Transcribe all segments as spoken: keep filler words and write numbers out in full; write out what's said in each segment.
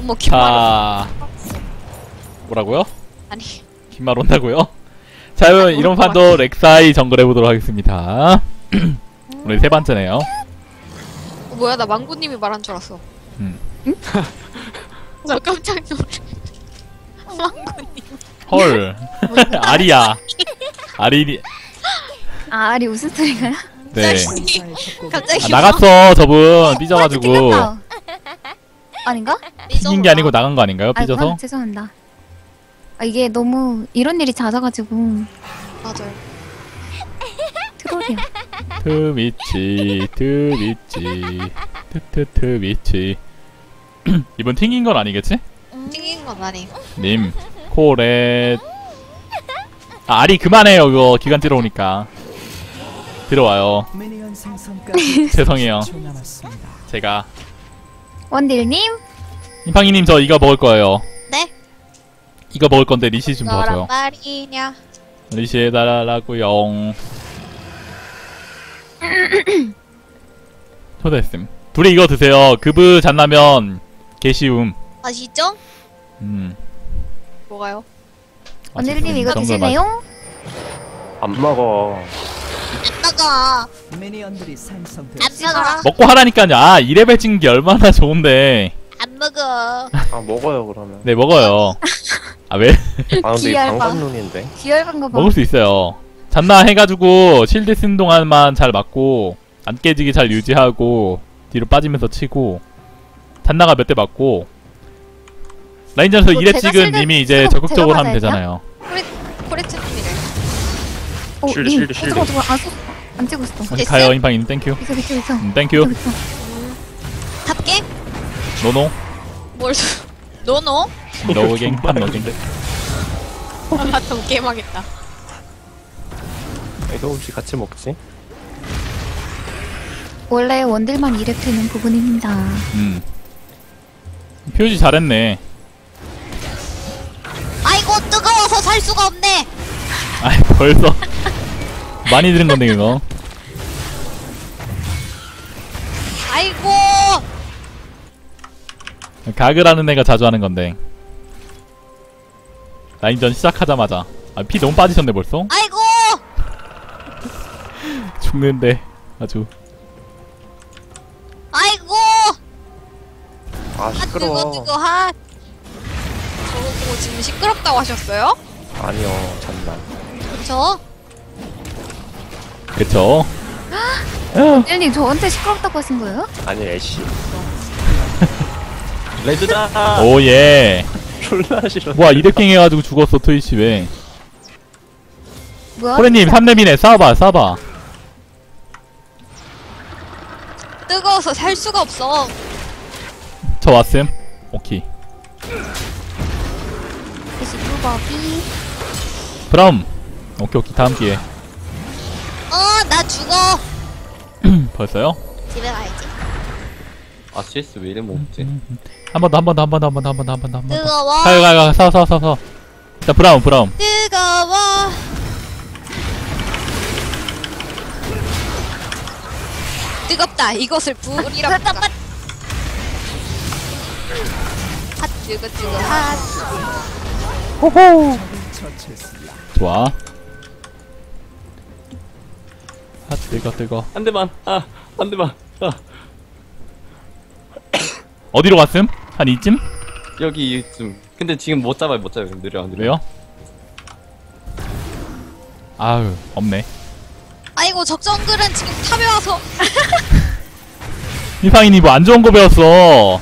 어머 김말. 자, 뭐라고요? 아니. 긴말 온다고요? 자, 여러분 이런 판도 렉사이 정글 해보도록 하겠습니다. 오늘 세 번째네요. 어, 뭐야 나 망고님이 말한 줄 알았어. 음. 나 깜짝 놀래. 망고님. 헐. 아리야. 아리. 아, 아리 무슨 소리가요? 네. 갑자기 아, 나갔어 저분 삐져가지고. 튕겼다. 아닌가? 튕긴 게 아니고 나간 거 아닌가요? 아이고, 삐져서? 죄송합니다. 아, 이게 너무 이런 일이 잦아가지고 맞아요. 트롤이야. 트위치 트위치 트트 트위치. 이번 튕긴 건 아니겠지? 튕긴 건 아니. 님 코레. 아, 아리 그만해요. 이거 기간 들어오니까 들어와요. 죄송해요. 제가 원딜님 임팡이님 저 이거 먹을 거예요. 네? 이거 먹을 건데 리시 좀 너란 도와줘요. 말이냐? 리시 해달라고요. 초대했음. 둘이 이거 드세요. 그브 잔라면 개쉬움. 아시죠? 음. 뭐가요? 원딜님 이거 정글 드실래요? 안 먹어. 아빠가 미니언들이 생성돼. 안 먹어라. 먹고 하라니까요. 아, 이 레벨 찍은 게 얼마나 좋은데. 안 먹어. 아 먹어요 그러면. 네, 먹어요. 아, 왜? 아 근데 이 기알바. 방금눈인데. 귀열한 거 봐. 먹을 수 있어요. 잔나 해가지고 실드 쓰는 동안만 잘 맞고 안 깨지게 잘 유지하고 뒤로 빠지면서 치고 잔나가 몇 대 맞고 라인전에서 이거 일 회 제가 찍은 실드 님이 이제 제가 적극적으로 하면 맞아야 되잖아요. 코레 코레트님이래. 어, 실드, 님, 실드, 실드. 잠깐만, 잠깐만. 아, 소, 안 찍고 있어. 어디 됐어요? 가요 임팡이님 땡큐. 있어, 있어, 있어. 음, 땡큐. 있어, 있어. 탑갱? 노노. 뭘? 노노? 노갱 판 노갱. 아, 더 게임하겠다. 이거 혹시 같이 먹지? 원래 원딜만 이랩 되는 부분입니다. 음. 표지 잘했네. 아이고 뜨거워서 살 수가 없네. 아이 벌써 많이 들은 건데 이거. 아이고. 각을 하는 애가 자주 하는 건데. 라인전 시작하자마자 아, 피 너무 빠지셨네 벌써. 아이고. 죽는데 아주. 아이고. 아 아 뜨거 시끄러워. 뜨거 하. 저거 보고 지금 시끄럽다고 하셨어요? 아니요 장난. 저? 그쵸? 원딜님 저한테 시끄럽다고 하신 거예요? 아니 애쉬. 레드다. 오예. 졸라 싫어. 뭐야 이렉킹 해가지고 죽었어 트위치 왜. 뭐야? 호레님 삼 렙이네. 싸워봐 싸워봐. 뜨거워서 살 수가 없어. 저 왔음. 오케이. 다시 뚜벅이. 브라움. 오케이 오케이 다음 기회. 어, 나 죽어. 벌써요? 집에 가야지. 아 씨에스 왜 이래 먹지? 한 번 더 한 번 더 한 번 더 한 번 더 한 번 더 한 번 더 한 번 더. 뜨거워. 가요 가요 가요 싸워 싸워 싸워 싸워. 자 브라움 브라움. 뜨거워. 뜨겁다. 이것을 불이라 부르자. 핫 뜨거 뜨거 핫. 호호. 좋아. 아 뜨거 뜨거. 한 대만 아 한 대만 아 어디로 갔음? 한 이쯤? 여기 이쯤. 근데 지금 못 잡아요 못 잡아요 느려 안 느려. 왜요? 아유 없네. 아이고 적정글은 지금 탑에 와서. 이상인이 뭐 안 좋은 거 배웠어.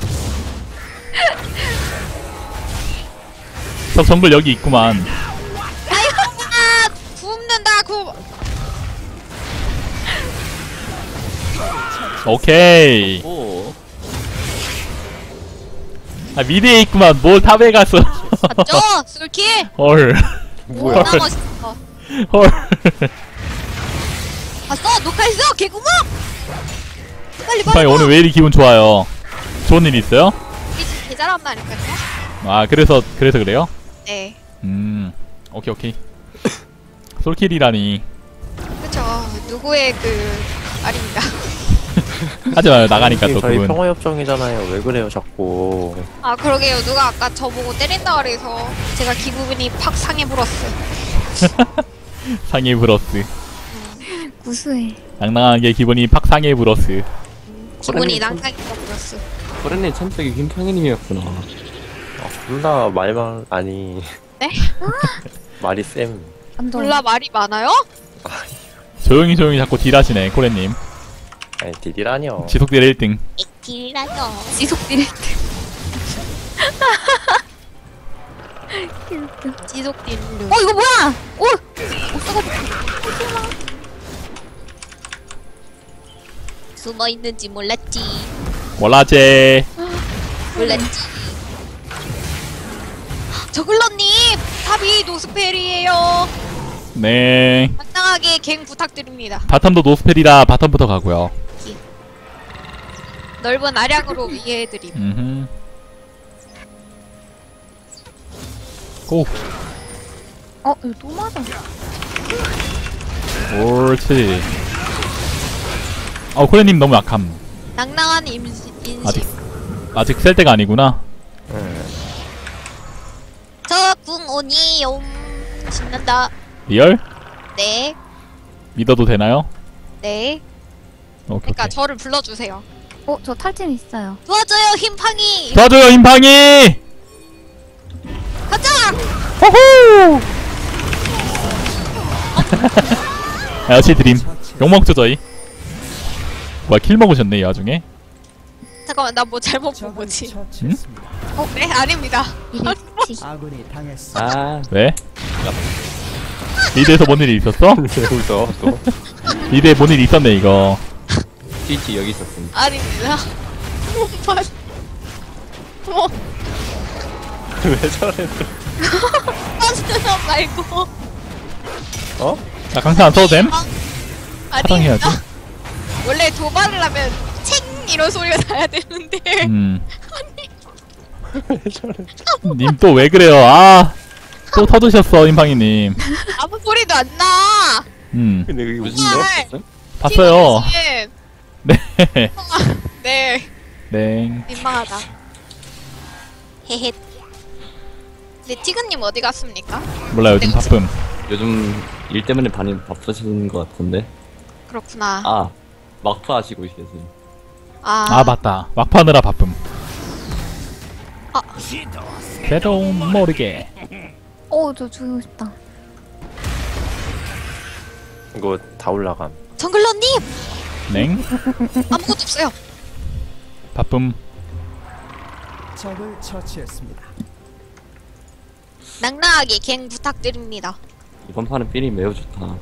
저 정글 여기 있구만. 아이고 아 굽는다 굽. 오케이. 오. 아 미드에 있구만. 뭘 탑에 갔어. 맞죠? 술킬. 헐. 뭐야? 멋있어. 헐. 봤어? 녹화했어? 개구멍. 빨리 이상이 빨리. 오늘 왜 이리 기분 좋아요? 좋은 일 있어요? 이게 지금 개 잘한다니까요. 아 그래서 그래서 그래요? 네. 음 오케이 오케이. 솔킬이라니. 그쵸. 누구의 그 말입니다. 하지 마요. 나가니까 또 저희 그분. 평화협정이잖아요. 왜 그래요 자꾸. 아 그러게요. 누가 아까 저보고 때린다 그래서 제가 기분이 팍 상해 불었어요. 상해 브러스. 구수해. 낭낭하게 기분이 팍 상해 브러스. 기분이 그러네, 낭낭해 불었어. 코렌님 천적이 흰팡이님이었구나. 몰라 말만 아니. 네? 말이 쌤. 완전. 몰라 말이 많아요? 조용히 조용히 자꾸 딜하시네 코레님. 아니 디디라뇨. 지속딜 일 등. 딜라죠. 지속 디렉트. 지속 딜루. 어 이거 뭐야? 오. 숨어 있는지 몰랐지. 몰라제. 몰랐지. 저글러님 탑이 노스펠이에요. 네. 간단하게 갱 부탁드립니다. 바텀도 노스펠이라 바텀부터 가고요. 넓은 아량으로 이해해드림. 음흠. 고. 어 이거 또 맞아. 옳지. 어 코레님 너무 약함. 낭낭한 임시, 인식. 아직 아직 셀 때가 아니구나. 응. 저궁 오니요. 신난다. 리얼? 네. 믿어도 되나요? 네. 오케이. 그러니까 오케이. 저를 불러주세요. 어 저 탈진 있어요. 도와줘요 흰팡이. 도와줘요 힘팡이. 가자. 호호. 아, 역시 드림. 욕먹죠 저희. 뭐야 킬 먹으셨네 이 와중에. 잠깐만 나 뭐 잘못 본 적을 거지? 처치했습니다. 어, 네 아닙니다. 이리치. 아군이 당했어. 아, 왜? 리드에서 뭔 일이 있었어? 왜 웃어 또? 리드에 뭔 일이 있었네 이거. 트위치 여기 있었습니다. 아닙니다. 못봤 뭐 왜 저래? 빠지는 말고. 어? 나 강타 안 써도 됨? 아니 사랑해야지. 원래 도발을 하면 챙 이런 소리가 나야 되는데. 음. 왜 저래? 님 또 왜 그래요? 아. 또 터드셨어 임팡이님. 아무 소리도 안 나. 음. 근데 그게 무슨 웃겨? 네. 일 없었어요? 봤어요. 팀원님. 네. 네. 네. 민망하다. 헤헤. 네 티그님 어디 갔습니까? 몰라요 요즘 바쁨. 요즘 일 때문에 많이 바쁘신 것 같은데. 그렇구나. 아, 막파 하시고 계세요. 아, 아 맞다. 막파느라 바쁨. 아. 그래도 모르게. 어저 죽이고 싶다. 이거 다 올라감. 정글러님 냉. 아무것도 없어요. 바쁨. 적을 처치했습니다. 낭낭하게 갱 부탁드립니다. 이번 판은 필이 매우 좋다.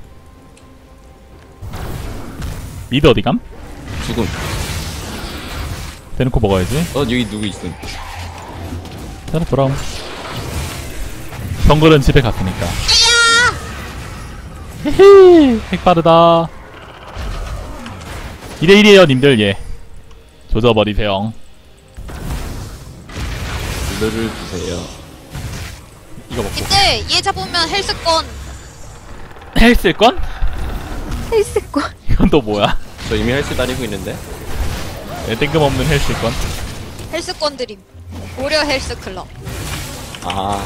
미드 어디감? 죽음. 대놓고 먹어야지. 어, 여기 누구 있음? 자 돌아옴. 정글은 집에 갔으니까. 히히. 핵 빠르다. 이 대 일이에요 님들. 예. 조져버리세요. 블루를 주세요. 이거 먹고. 근데 얘 잡으면 헬스권. 헬스권? 헬스권. 이건 또 뭐야? 저 이미 헬스 다니고 있는데. 왜 뜬금없는 헬스권? 헬스권 드림. 고려 헬스 클럽. 아,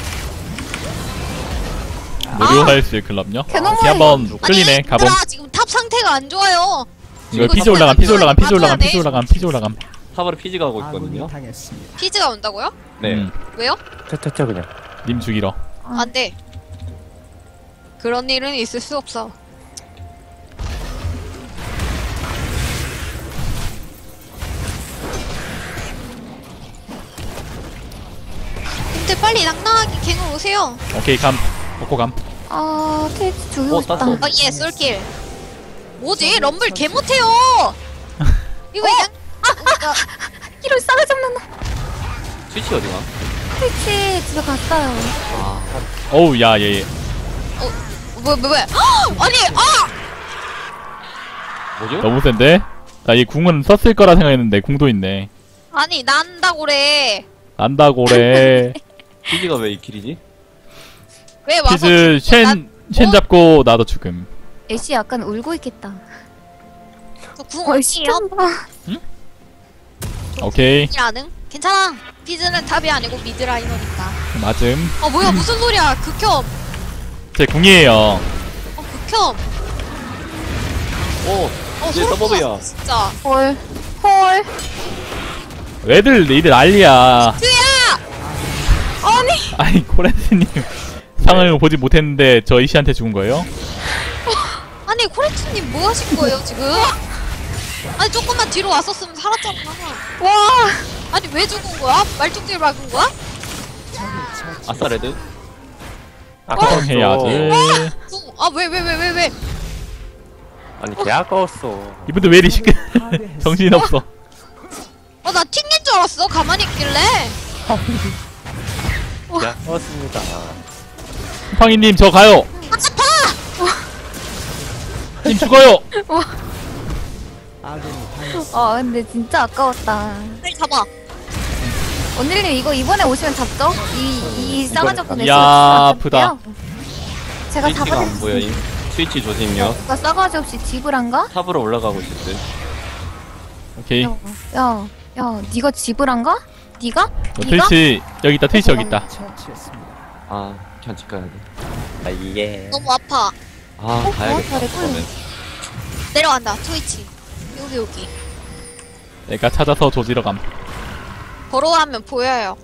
무료 아! 헬스 클럽요? 개너무해. 이렇게 한번 끌리네. 아니, 가봄. 얘들아, 지금 탑 상태가 안 좋아요. 이거 이거 피지 올라감, 피지 올라감, 피지 올라감, 맞아야 피지 돼. 올라감, 피지 올라감. 탑으로 피지가 오고 아군이 있거든요. 당했습니다. 피즈가 온다고요? 네. 음, 왜요? 퇴퇴퇴 그냥. 님 죽이러. 아, 안 돼. 그런 일은 있을 수 없어. 근데 빨리 낭낭하게 갱을 오세요. 오케이 감. 먹고 감. 아 테이지 죽이고 어, 싶다. 땄어. 어, 예, 솔킬. 뭐지? 럼블 개 못해요. 이거 그냥 이럴 싸가지 없는 놈. 트위치 어디가? 테이지 집에 갔어요. 아, 어우 야 얘. 얘. 뭐, 뭐, 뭐. 아니, 아! 뭐죠? 너무 센데? 나 이 궁은 썼을 거라 생각했는데 궁도 있네. 아니, 난다고 그래. 난다고래. 피지가 왜 이 길이지? 왜 와서 피즈 죽고 나- 쉔, 쉔 어? 잡고 나도 죽음. 애쉬 약간 울고 있겠다. 저궁 어, 어디에요? 시켰나? 오케이. 이라는? 괜찮아. 피즈는 탑이 아니고 미드라이너니까. 맞음. 어 뭐야 무슨 소리야? 극혐. 제 궁이에요. 어 극혐. 오, 어 이제 소름 서버브야. 돋았어, 진짜. 헐. 헐. 왜들 니들 난리야. 그야. 아니. 아니 코렌스님 상을 보지 못했는데 저 이씨한테 죽은 거예요? 아니 코레트님 뭐 하신 거예요 지금? 아니 조금만 뒤로 왔었으면 살았잖아. 와. 아니 왜 죽은 거야? 말뚝질 박은 거야? 아싸 레드. 아까웠어. 해야지. 아왜 왜 왜 왜 왜? 아니 개 아까웠어. 이분들 왜 이리 시끄? 정신 없어. 어 나 튕긴 줄 알았어. 가만히 있길래. 개 아까웠습니다. 팡이님 저 가요. 님 죽어요. 아군이 당했습니다. 아 근데 진짜 아까웠다. 빨리 잡아. 언니님 이거 이번에 오시면 잡죠? 이, 이 싸가지 없는 애들 야, 아프다. 제가 스위치가 안 잡아드릴 보여. 임. 스위치 조심요. 누가 싸가지 없이 집을 안 가? 탑으로 올라가고 있을 듯. 오케이. 야, 야, 야, 네가 집을 안 가? 네가? 어, 네가? 트위치 여기 있다. 트위치 여기 있다. 처치했습니다. 아, 그냥 집 가야 돼. 아 예. 너무 아파. 아, 어, 가야겠다. 잘했고. 그러면. 내려간다. 트위치. 여기 여기. 내가 찾아서 조지러 감. 걸어가면 보여요.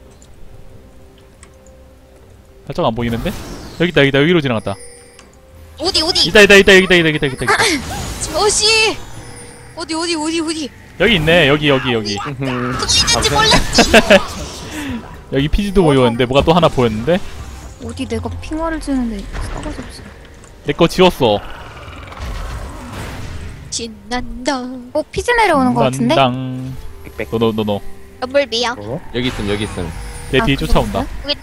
살짝 안 보이는데? 여기 있다. 여기 있다. 여기로 지나갔다. 어디 어디? 있다. 있다. 있다. 여기 있다. 여기 있다. 여기 있다. 여기 있다. 어씨. 어디 어디 어디 어디? 여기 있네. 여기 여기 여기. 누구 있는지 몰랐지. 여기 피지도 보였는데 뭐가 또 하나 보였는데? 어디 내가 핑화를 주는데 싸가지 없이. 내 거 지웠어. 신난다. 어, 피지 내려오는 거 같은데? 난당. 빽빽. 노노 노노. 럼블비야. 어? 여기 있음, 여기 있음. 내 아, 뒤에 그거 쫓아온다. 없어요? 여기 있다.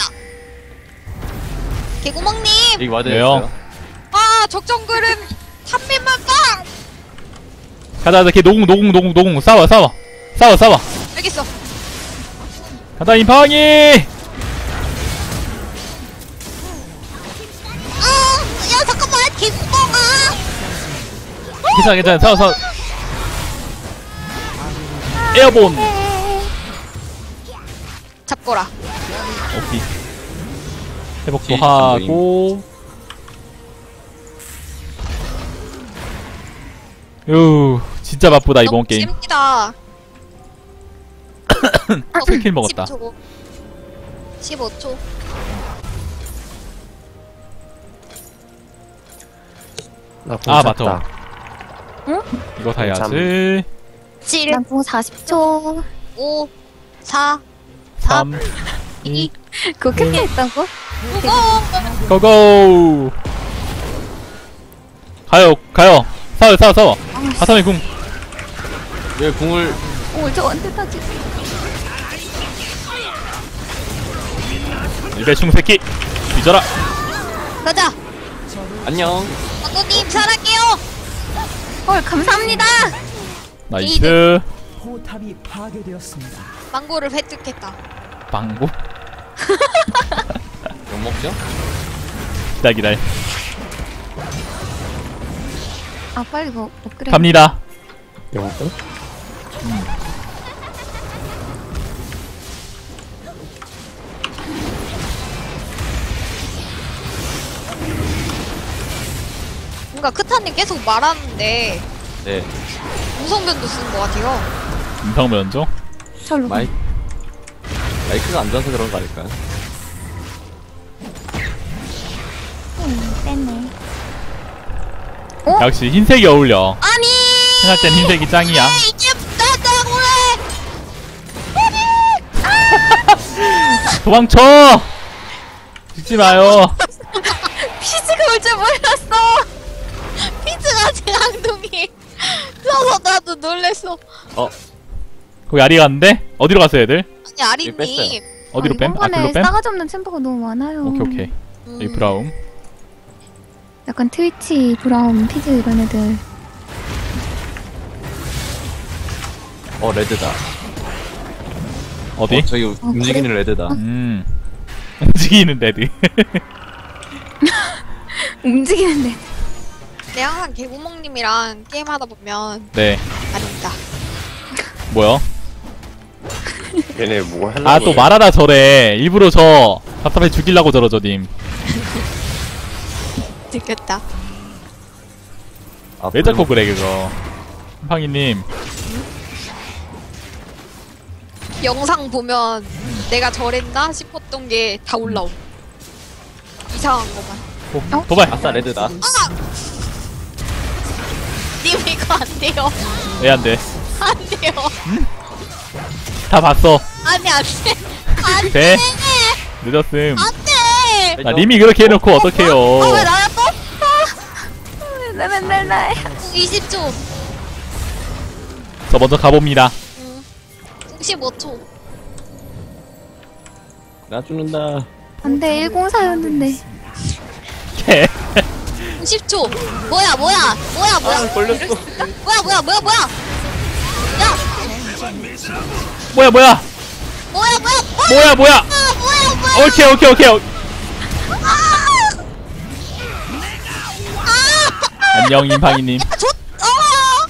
개구멍님. 여기 와드 왜요? 있어요. 아 적정글은 한민만 봐. 가자 가자. 걔 노궁 노궁 노궁 노궁 싸워 싸워 싸워 싸워. 알겠어. 가자 임팡이. 아야 잠깐만 개구멍아. 괜찮아 괜찮아. 싸워 싸워. 에어본. 잡거라. 오케이. 회복도 지- 하고. 유 진짜 바쁘다 이번 너무 게임. 재밌다. 스킬 먹었다. 십 초. 십오 초. 아, 맞다. 맞다. 이거 다 해야지. 칠, 난공 사십 초. 오, 사, 삼, 이, 그거 캡틴 했다고? 오. 고고. 가요 가요. 싸워 싸워 싸워. 가사미 궁. 왜 궁을 오, 저 언제 타지? 일배충 새끼. 뒤져라. 가자. 안녕. 망고님 사랑해요. 헐, 감사합니다. 나이스. 포탑이 파괴되었습니다. 망고를 획득했다. 방구. 못 먹죠? 기다 기다. 아, 빨리 뭐 업그레이드. 갑니다. 영등? 뭔가 크타님 계속 말하는데 네. 무성변도 쓴 것 같아요. 임상면조. 절로. 마이 마이크가 안 좋아서 그런 거 아닐까요? 음, 뺐네. 역시 흰색이 어울려. 아니. 생각 땐 흰색이 짱이야. 이게 나다 그래. 도망쳐. 죽지 마요. 피즈가 올 줄 몰랐어. 피즈가 제 앙둥이. 그래서 나도 놀랬어. 어, 거기 아리 갔는데? 어디로 갔어요 애들? 아니 이거 뺐어요. 아리님. 어디로 아, 뺨? 아 이번에 글로 뺨? 싸가지 없는 챔버가 너무 많아요. 오케이 오케이. 음. 여기 브라움. 약간 트위치, 브라운, 피즈 이런 애들. 어 레드다. 어디? 어, 저기 움직이는 레드다. 음. 움직이는 레드. 움직이는데. 근데 항상 개구멍님이랑 게임하다 보면 네. 아닙니다. 뭐요? 얘네 뭐 하려고 아 또 말하다 저래. 일부러 저 답답해 죽이려고 저러죠 님. 들켰다. 아, 왜 자꾸 그래 그거. 팡이님. 영상 보면 내가 저랬나 싶었던 게 다 올라옴. 이상한 거만. 어? 도발. 아싸 레드다. 님 이거 안 돼요. 왜 안 돼? 안 돼요. 다 봤어. 아니 안 돼. 안 돼. 돼. 늦었음. 안 돼. 아, 님이 그렇게 해놓고 어떡해요. 아, 왜 나야 또? 나 맨날 나. 이십 초. 저 먼저 가봅니다. 응. 십오 초. 나 죽는다. 안 돼, 일공사였는데. 캐. 십 초. 뭐야 뭐야 뭐야 뭐야. 아, 걸렸어. 뭐야 뭐야 뭐야 뭐야. 야 뭐야 뭐야. 뭐야 뭐야 뭐야. 뭐야 뭐야. 아, 뭐야 뭐야. 오케이 오케이 오케이. 아. 안녕 임팡이님. 아, 저. 아.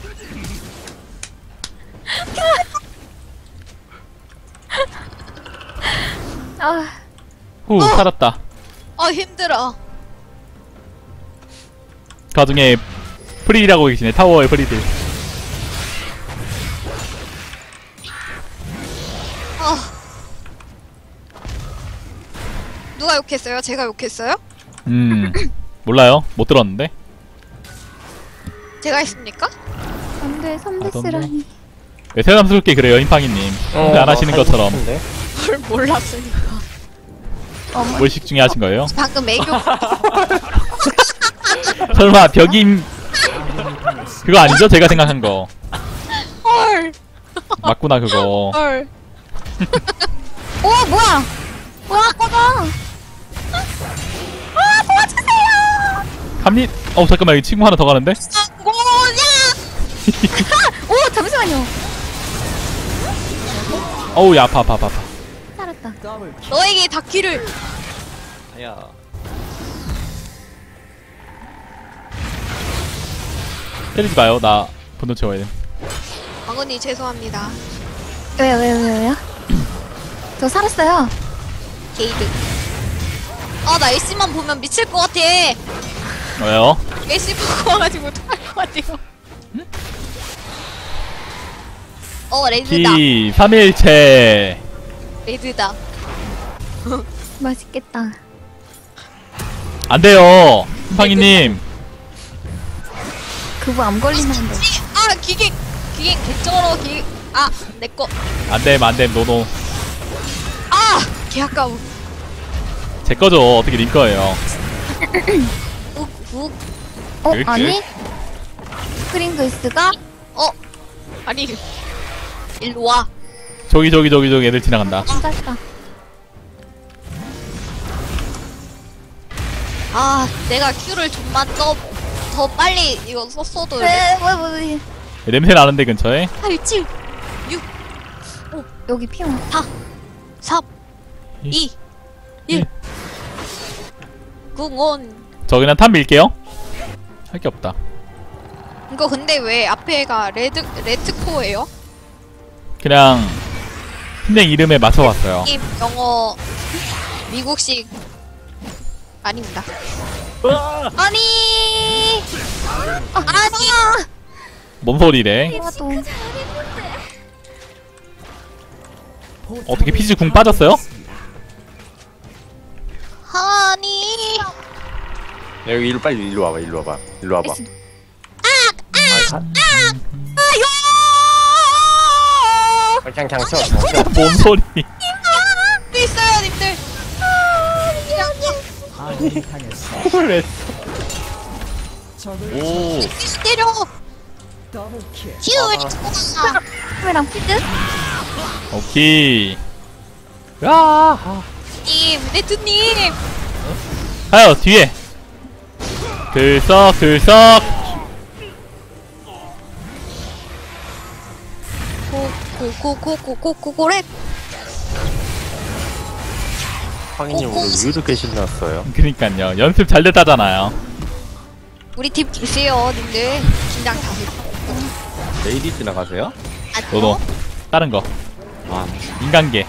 아, 후 살았다. 아 힘들어. 그 와중에 프리라고 계시네. 타워의 프리들. 아. 누가 욕했어요? 제가 욕했어요? 음 몰라요. 못 들었는데. 제가 했습니까? 안 돼, 선비스라니. 왜 새삼스럽게 그래요 임팡이님. 근데 안 하시는 것처럼. 뭘 몰랐으니까. 뭘식 중에 하신 거예요? 방금 애교. 설마 벽임 그거 아니죠? 제가 생각한 거 헐. 맞구나 그거. 헐. 오, 뭐야? 뭐야, 꺼져. 아, 도와주세요. 갑니? 어 잠깐만 여기 친구 하나 더 가는데? 뭐야? 오, 잠시만요. 어우 야 아파 아파 아파 아파. 살았다. 더블 킬. 너에게 닿기를. 아야. 때리지 마요. 나 분노 채워야 돼. 왕언니 죄송합니다. 왜요, 왜요, 왜요, 왜요? 저 살았어요. 게이드. 아, 나 엘씨만 보면 미칠 것 같아. 왜요? 엘씨 보고 와가지고 못할 것 같아요. 어, 레드다. 키 삼일체. 레드다. 맛있겠다. 안 돼요. 임팡이님. 그거 안 걸리는데. 아, 기계, 기계, 개쩔어, 기 아, 내꺼. 안됨 안됨 노노. 아! 개 아까워. 제 거죠. 어떻게 님 거예요. 욱, 욱. 어, 이렇게? 아니? 프링글스가? 어? 아니, 일로 와. 저기 저기 저기 저기 애들 지나간다. 짧다. 아, 내가 Q를 좀만 더, 더 빨리 이거 썼어도. 네, 뭐, 뭐, 뭐. 냄새 나는데 근처에. 팔, 칠, 육, 여기 피워. 삼, 이, 일. 궁온. 저 그냥 탑 밀게요. 할 게 없다. 이거 근데 왜 앞에가 레드, 레트코예요? 그냥 팀랭 이름에 맞춰봤어요. 이 영어, 미국식 아닙니다. 아니! 아, 아니야! 뭔 소리래? 이것도. 어떻게 피지 궁 빠졌어요? 아니. 야, 여기 일로 빨리 일로 와봐 일로 와봐 일로 와봐. 아, 아, 그냥 그냥 쳐. 그냥 쳐. 뭔 소리? 또 있어요, 님들. 아군이 당했습니다. 왜? 적을 오. 때려. 더블 킬. 키우를 쳐봐. 카메랑 피드? 오케이. 야. 님, 레트님. 가요 뒤에. 들썩 들썩. 고고고고고고고래. 황인님 오늘 우유도 계신 나왔어요. 그니까요. 연습 잘 됐다잖아요. 우리 팀 계세요, 님들. 긴장 다 해. 레이디 지나가세요? 아, 너도 어? 다른 거 아, 인간계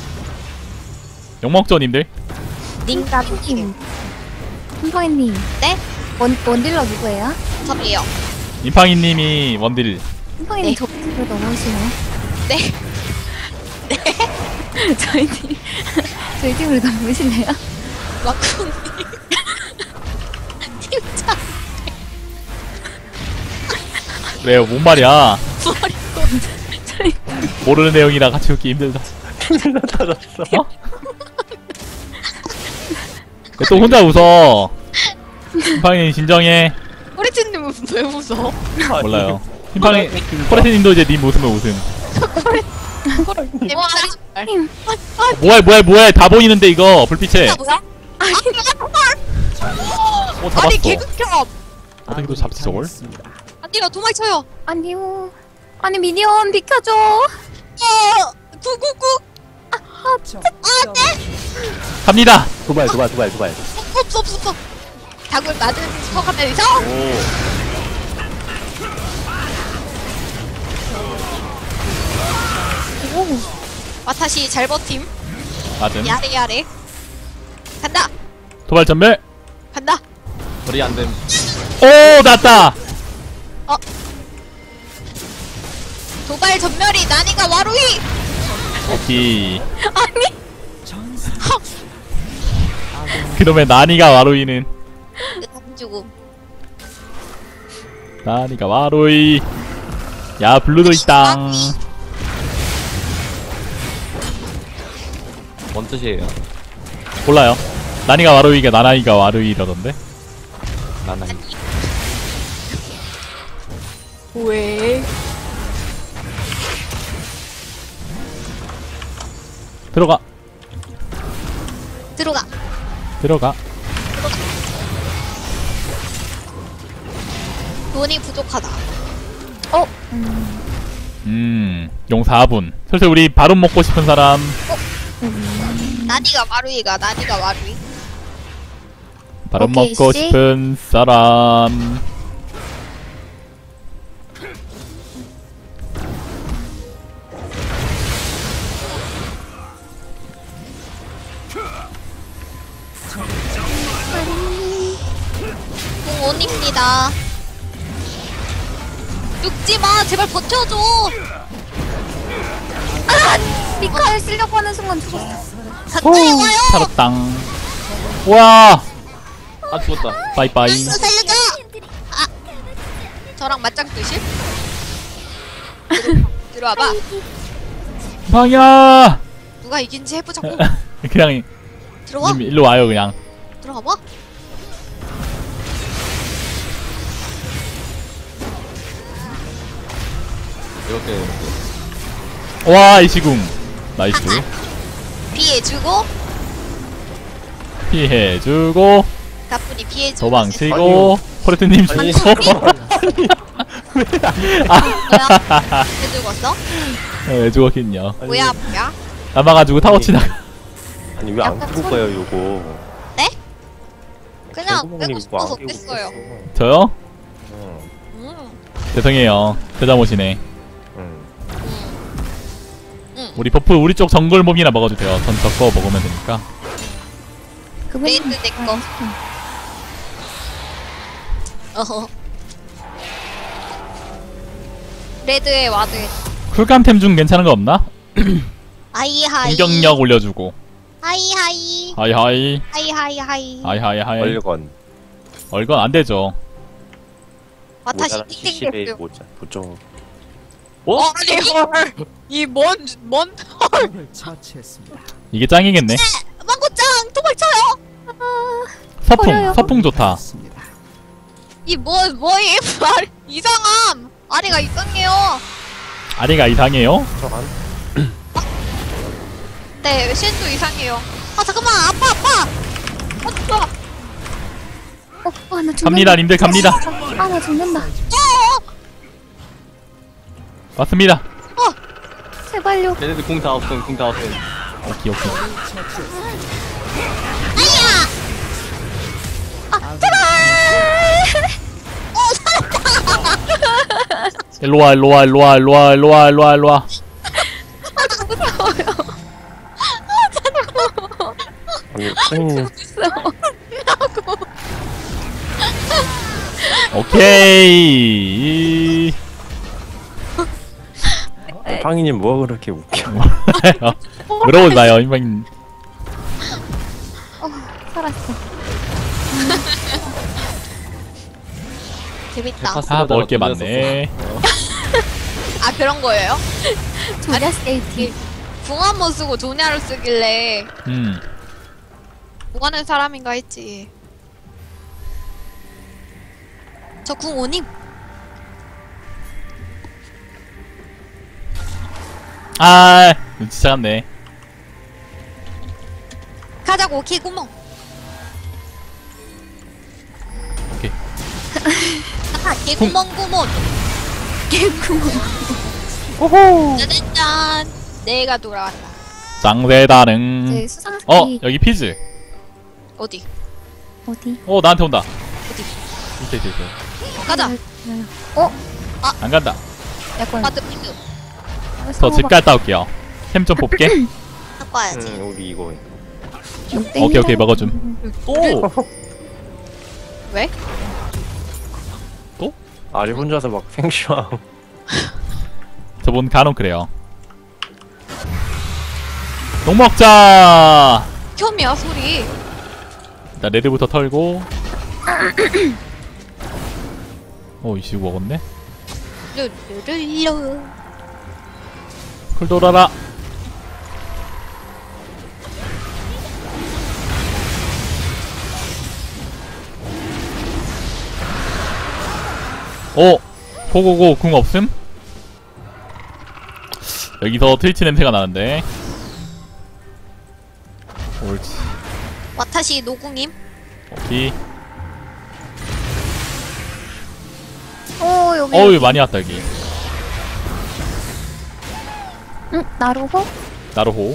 욕먹죠 님들. 닝가님. 흰팡이님. 네? 원, 원딜러 누구예요? 섭이요. 임팡이님이 원딜. 흰팡이님 네. 저 팀으로 넘어오시나요? 네. 저희 팀, 저희 팀으로 넘어오실래요? 와쿠님. 팀장 왜요? 뭔 말이야? 머리 저희 모르는 내용이라 같이 웃기 힘들다. 찾았어. 어? 왜 또 혼자 웃어? 임팡이 진정해. 코레트님은 왜 웃어? 몰라요. 임팡이 코레트님도 이제 님 웃으면 웃음. 팀장. 뭐해 뭐해 뭐해 다 보이는데 이거 불빛에. 뭐야? 아니, 어 잡았어. 아니 개극혐. 어떻게 또 잡지 저걸? 아니요 도망쳐요. 아니요. 아니 미니언 비켜줘. 어, 구구구. 갑니다. 도발 도발 도발 도발. 없어 없어 없어. 닭을 맞은 척하면서 오. 와타시 잘 버팀. 맞음. 야래 야래. 간다 도발 전멸. 간다. 거리 안 됨. 오 났다. 도발 전멸이 난이가 와루이. 오케이. 아니. 그놈의 나니가 와로이는 안 죽음. 나니가 와로이. 야 블루도 있다. 뭔 뜻이에요? 몰라요. 나니가 와로이가 나나이가 와로이라던데. 나나. 왜? 들어가 들어가. 들어가. 돈이 부족하다. 어. 음. 음, 용 사 분. 슬슬 우리 바론 먹고 싶은 사람. 나니가 와루이가 나니가 와루이. 바론 오케이, 먹고 씨. 싶은 사람. 공원입니다. 죽지마 제발 버텨줘. 미카엘 쓰려고 하는 순간 죽었어. 가까이 와요. 살았당. 와, 아, 죽었다. 빠이빠이. 살려줘. 아, 저랑 맞짱 뜨실? 들어와봐. 방야. 누가 이긴지 해보자고. 그냥 들어와. 님 일로 와요 그냥. 들어가봐. 이렇게. 와 이시궁. 나이스. 피해주고 피해주고 가뿐히 피해주고. 도망치고 포레트님 아니. 죽고. 뭐야? 왜 죽었어? 왜 죽었겠냐. 뭐야 뭐야? 남아가지고 타워 치다가. 아니 왜 안 약간 끄고 가요 요거? 그냥 개구멍이 빼고 뭐 싶어서 안 끼고 뺐어요. 있었어. 저요? 응. 음. 죄송해요. 제 잘못이네. 응. 우리 버프 우리 쪽 정글 몹이나 먹어주세요. 전 저거 먹으면 되니까. 그분. 레이드 내꺼. 어허. 레드에 와드. 쿨감템 중 괜찮은 거 없나? 하이하이. 공격력 올려주고. 하이하이. 하이하이. 하이하이하이. 하이하이하이. 얼건 얼건 안 되죠. 와타시 모자라 칠십에 띵띵 모자 보정. 어? 아니 헐. 이뭔뭔 적을 처치했습니다. 이게 짱이겠네. 망고짱 도망쳐요. 서풍, 어려요. 서풍 좋다. 맞습니다. 이뭔 뭐이 말 이상함. 아래가 이상해요. 아리가 이상해요? 저간 네 쉔도 이상해요. 아 잠깐만 아파 아파. 아파. 어, 아, 나 죽는다. 갑니다, 님들 갑니다. 아, 나 죽는다. 맞습니다. 제발요. 얘네들 궁 다 없음, 궁 다 없음. 오케이, 오케이. 아야. 아, 제발! 일로와 일로와 일로와 일로와 일로와 일로와 일로와. 아니 팡이님 오케이. 팡이님 뭐가 그렇게 웃겨? 물어보지 마요 희망님. 어, 살았어. 재밌다. 아 먹을 게 많네. 아 그런 거예요? 조냐 스케이팅. 궁 한 번 쓰고 조냐를 쓰길래 음. 뭐 하는 사람인가 했지. 저 궁 오님. 아 눈치 채갔네. 가자고 개구멍. 오케이. 아 개구멍 구몬. 개구멍. 오호. 짜잔. 내가 돌아왔다. 짱대다능. 제 수상스키. 어 여기 피즈. 어디? 어디? 어 나한테 온다. 어디? 이때 이때 이때. 가자. 어? 안 간다. 약간 바드 피드. 저 집 갔다 올게요. 템 좀 뽑게. 갖고 와야지. 응 우리 이거 오케이 오케이 먹어줌. 또! 왜? 아리 혼자서 막 생쇼. 저분 간혹 그래요. 녹 먹자. 혐이야 소리. 일단 레드부터 털고. 오 이씨 먹었네. 르르르르. 쿨 돌아라. 오! 고고고 궁 없음? 여기서 트위치 냄새가 나는데. 옳지. 와타시 노궁임. 오케이. 어 여기. 어우 많이 왔다 여기. 응 나루호? 나루호.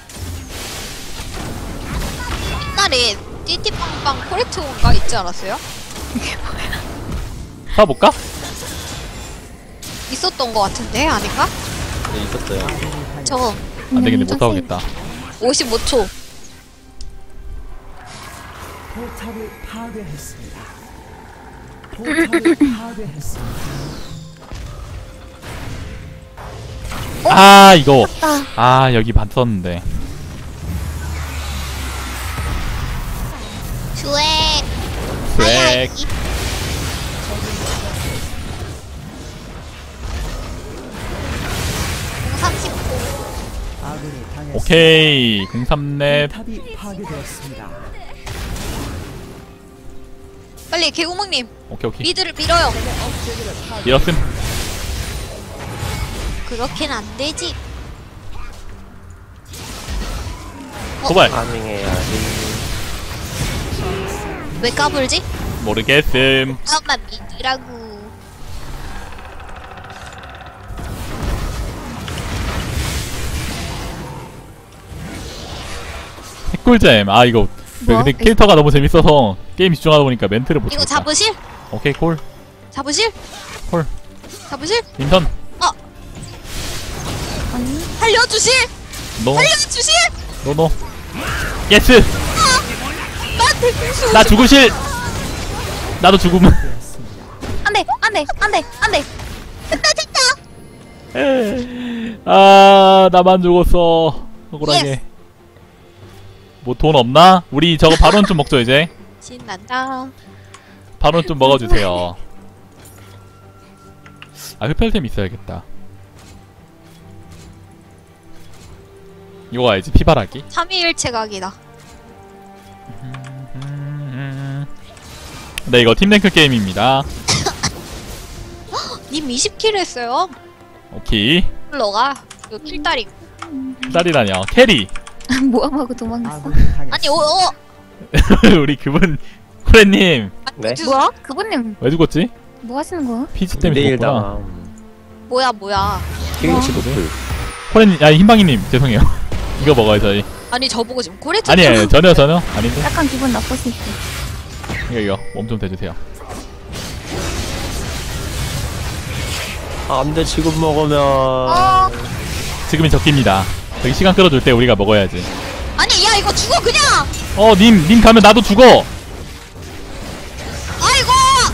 옛날에 띠띠빵빵 코레트온가 있지 않았어요? 사볼까? 있었던 거 같은데 아닌가? 네, 있었어요. 저 안되겠네 못 사오겠다. 오십오 초. 포탑을 파괴했습니다. 포탑을 파괴했습니다. 아 이거. 아 아 여기 봤었는데. 주액. 색. 삼십 초. 아군이 당했습니다. 오케이 공삼렙. 포탑이 파괴되었습니다. 빨리 개구멍님 오케이 오케이. 미드를 밀어요. 밀었음. 그렇게는 안 되지. 도발. 파밍해야지. 왜 까불지? 모르겠음. 잠깐만 미드라고. 꿀잼. 아 이거 뭐? 근데 캐릭터가 너무 재밌어서 게임 집중하다 보니까 멘트를 못 이거 치겠다. 잡으실? 오케이 콜. 잡으실? 콜. 잡으실? 인턴. 아니 살려주실? 노. 살려주실? 노노. 예스. 나한테 공수. 나 죽으실. 나도 죽으면. 안돼 안돼 안돼 안돼. 됐다 됐다. 아 나만 죽었어. 억울하게. 예스. 뭐 돈 없나? 우리 저거 발언 좀 먹죠 이제. 신난다. 발언 좀 먹어주세요. 아 흡혈템 있어야겠다. 이거 알지? 피바라기? 삼위일체 각이다. 네 이거 팀랭크 게임입니다. 님 이십 킬 했어요. 오케이. 플러가 이거 킬다리. 딸이라뇨. 캐리. 모함하고 도망갔어. 아군이 당했습니다. 아니 어 어. 우리 그분 쿠레님 네? 뭐야? 그분님 왜 죽었지? 뭐 하시는 거야? 피지 때문에 내일 죽었구나. 당함. 뭐야 뭐야. 킹치 노플. 쿠레님 아니 흰방이님 죄송해요. 이거 먹어요 저희. 아니 저보고 지금 코레트. 아니 아니 전혀 전혀 아닌데. 약간 기분 나쁠 수 있어. 이거 이거 몸 좀 대주세요. 아, 안돼 지금 먹으면. 어, 지금이 적깁니다. 여기 시간 끌어줄 때 우리가 먹어야지. 아니 야 이거 죽어 그냥. 어, 님, 님 가면 나도 죽어. 아이고.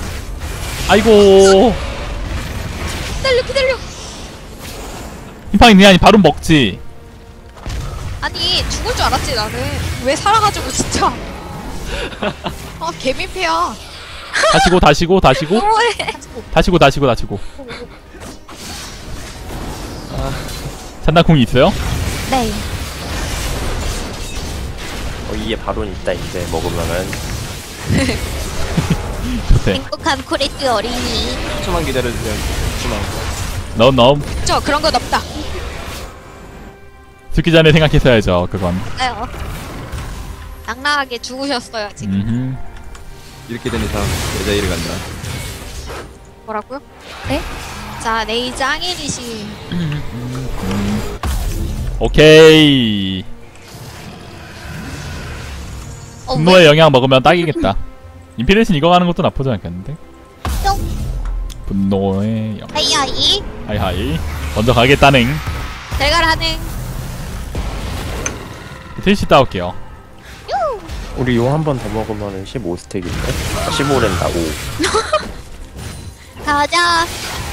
아이고. 기다려 기다려. 흰팡이 니 아니 바로 먹지. 아니 죽을 줄 알았지 나는. 왜 살아가지고 진짜. 아 개민폐야. 다시고 다시고 다시고 뭐해? 다시고 다시고 다시고. 잔나콩이 있어요? 네. 어, 이게 바론 있다 이제 먹으면은. 좋대. 행복한 코레트 어린이. 조금만 기다려주세요. 조금만. 넣음 넣음. 저 그런 건 없다. 죽기 전에 생각했어야죠. 그건. 아요. 낭낭하게 죽으셨어요 지금. 음흠. 이렇게 된 이상 여자 일을 간다. 뭐라고요? 네? 자 내일 짱이리시. 오케이. 어, 분노의 영향 먹으면 딱이겠다. 인피니션 이거 가는 것도 나쁘지 않겠는데? 분노의 영향. 하이하이. 하이하이. 먼저 가겠다넹. 대갈하는. 트리시 따올게요. 우리 용 한 번 더 먹으면은 십오 스택인데. 아, 십오랜다. 오. 가자.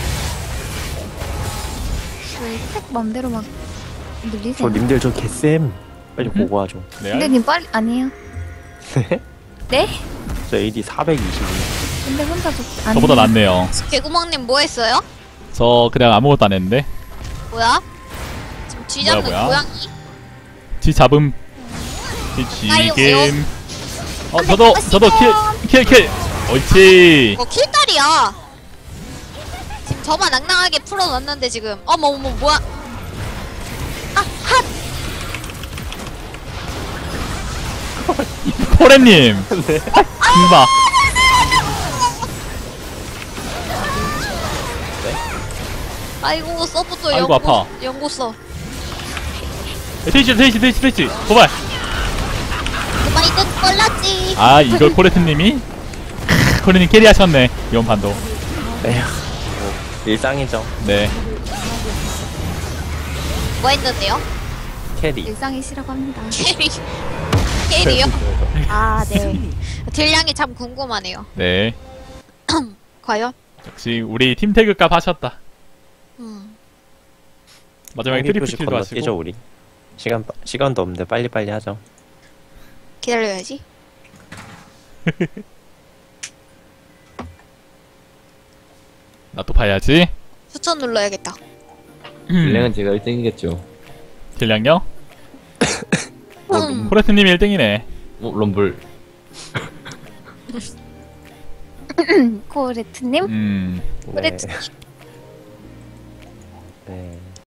왜 스택 맘대로 막 저 늘리세요? 님들 저 개쌤. 빨리 음? 보고 하죠. 네. 근데 님 빨리 아니에요. 네? 저 에이디 사백이십. 근데 혼자 좀 아니. 저보다 낫네요. 개구멍님 뭐 했어요? 저 그냥 아무것도 안 했는데. 뭐야? 지금 쥐 잡는 뭐야, 뭐야? 고양이? 쥐 잡음. 쥐 아유, 지금. 어 안 저도 돼, 저도 킬킬 킬. 옳지. 이거 킬딸이야. 지금 저만 낭낭하게 풀어놨는데 지금. 어머 어머 뭐야? 포레님. 네. 금바. 아이고 서브도 아이고, 연고 아파. 연고 써. 트리시 트리시 트리시 트리시. 도발. 그만 이든 몰랐지. 아 이걸 코레트님이. 코레님 캐리하셨네 이번 판도. 에휴. 뭐, 일상이죠. 네. 뭐 했는데요? 캐리. 일상이시라고 합니다. 캐리. 캐리요? 아 네. 딜량이 참 궁금하네요. 네. 과연? 역시 우리 팀 태그 값 하셨다. 음. 마지막에 트리플 킬도 건너뛰죠 하시고. 우리. 시간 빠- 시간도 없는데 빨리 빨리 하죠. 기다려야지. 나 또 봐야지. 추천 눌러야겠다. 딜량은 제가 일 등이겠죠. 딜량요? 음. 코레트님이 일 등이네. 어, 럼블. 코레트님? 음. 그래. 네. 네.